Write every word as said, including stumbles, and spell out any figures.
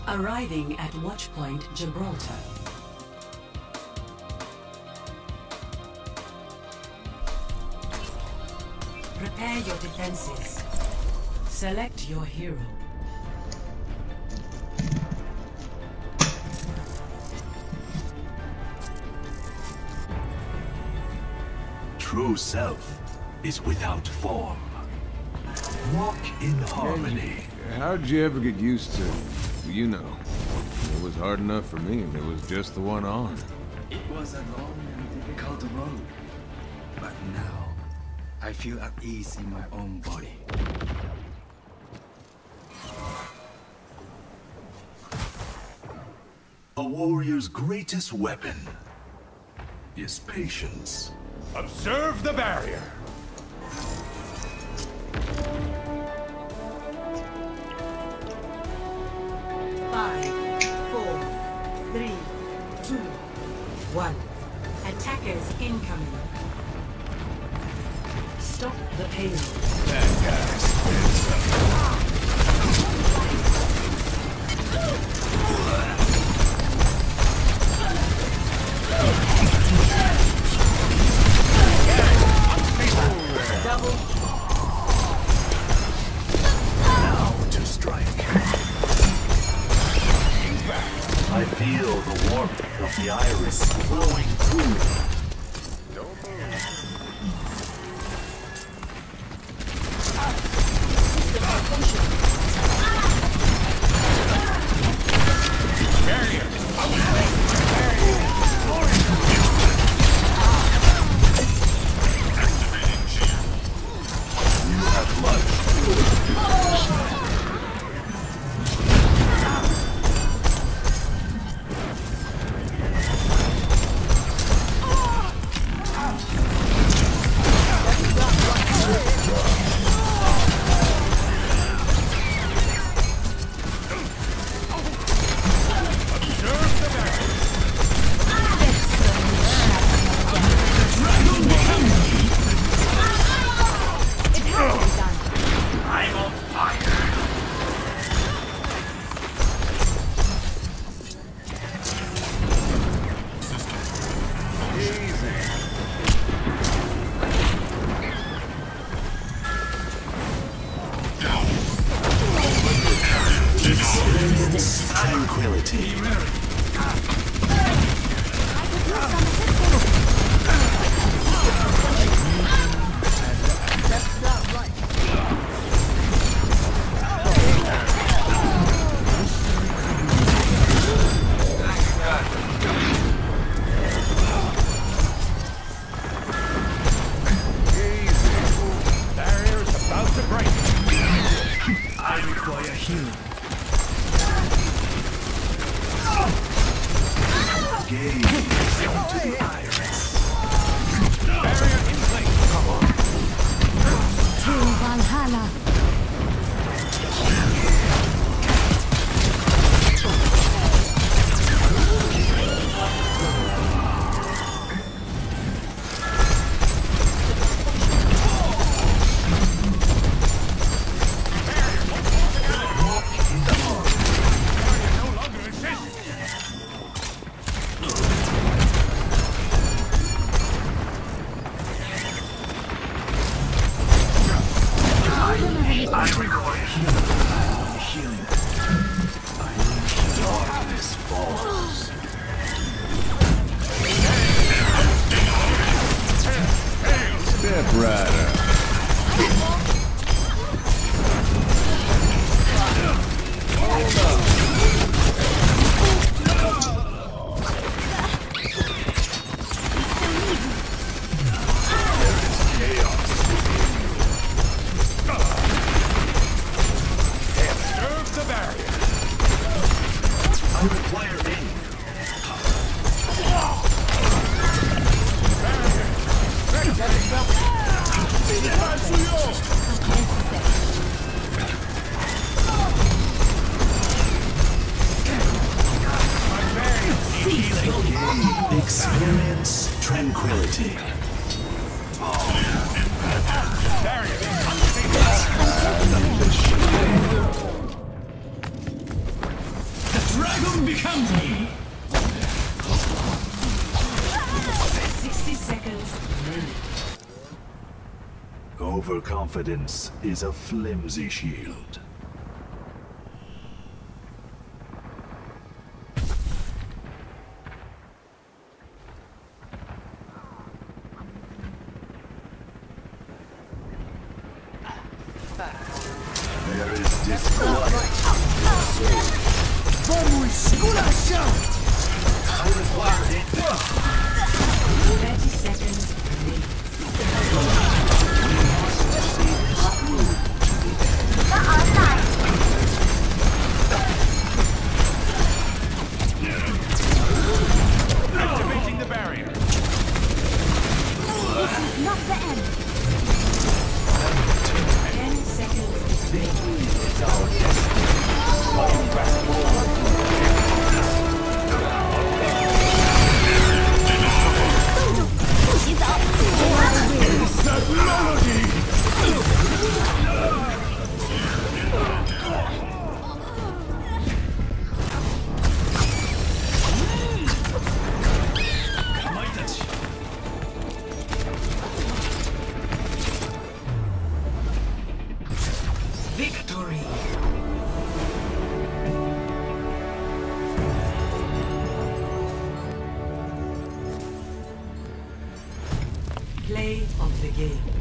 Arriving at Watchpoint Gibraltar. Prepare your defenses. Select your hero. True self is without form. Walk in harmony. How'd you ever get used to, you know, it was hard enough for me and it was just the one on. It was a long and difficult road, but now I feel at ease in my own body. A warrior's greatest weapon is patience. Observe the barrier. Five, four, three, two, one. Attackers incoming. Stop the payload. That guy's Double. Now to strike. I feel the warmth of the iris flowing through me. Tranquility. barrier's about to break. I require healing. Gaze into the iris. Barrier in place. Come on. To Valhalla. I require healing. Healing. I need darkness falls. Step right up. I require aid. Experience tranquility. dragon becomes me. sixty seconds remaining. Overconfidence is a flimsy shield. There is disquiet. thirty seconds remaining. Activating the barrier. This is not the end. ten seconds remaining. Victory! Play of the game.